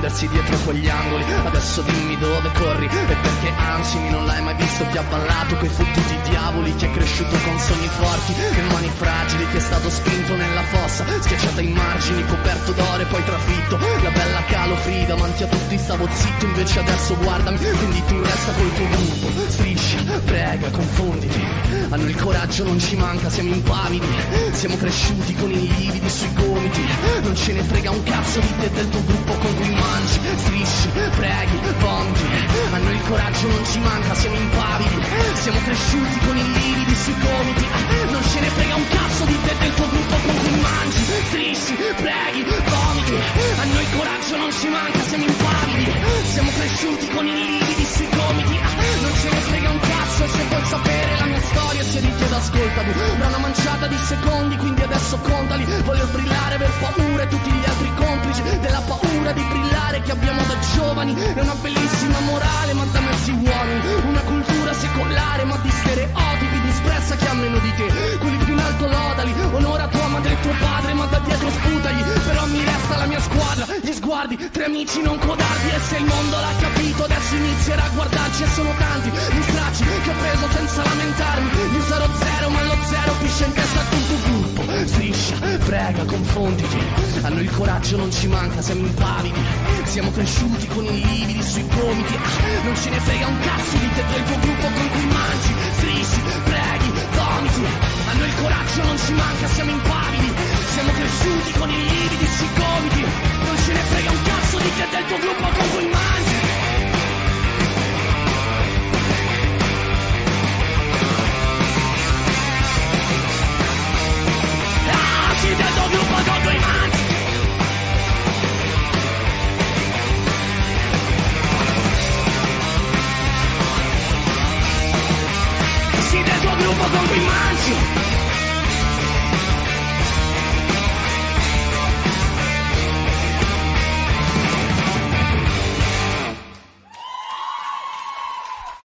nascondersi dietro quegli angoli. Adesso dimmi dove corri e perché ansimi. Non l'hai mai visto chi ha ballato coi fottuti diavoli, chi è cresciuto con sogni forti e mani fragili, chi è stato spinto nella fossa, schiacciato ai margini, coperto d'oro e poi trafitto. La bella Calofrida, davanti a tutti stavo zitto, invece adesso guardami, quindi tu resta col tuo gruppo. Striscia, prega, confonditi. A noi il coraggio non ci manca, siamo impavidi, siamo cresciuti con i lividi sui gomiti. Non ce ne frega un cazzo di te e del tuo gruppo con cui mangi, strisci, preghi, vomiti. A noi il coraggio non ci manca, siamo impavidi, siamo cresciuti con i lividi sui gomiti. Non ce ne frega un cazzo di te e del tuo gruppo con cui mangi, strisci, preghi, vomiti. A noi il coraggio non ci manca, siamo impavidi, siamo cresciuti con i lividi sui gomiti. Non ce ne frega un cazzo, se vuoi sapere la mia storia siediti ed ascoltami. Da una manciata di secondi, quindi adesso contali. Voglio brillare, aver paura e tutti gli altri complici della paura di brillare che abbiamo da giovani. È una bellissima morale ma da mezzi uomini, una cultura secolare ma di stereotipi, disprezza chi ha meno di te, quelli più in alto lodali. Onora tua madre e tuo padre ma da dietro sputagli. Però mi resta la mia squadra, gli sguardi, tre amici non codardi. E se il mondo l'ha capito adesso inizierà a guardarci. E sono tanti gli stracci che ho preso senza lamentarmi. Io sarò zero ma lo zero piscia in testa a tutto il gruppo. Striscia, prega, confonditi. A noi il coraggio non ci manca, siamo impavidi, siamo cresciuti con i lividi sui gomiti. Non ce ne frega un cazzo di te e del tuo gruppo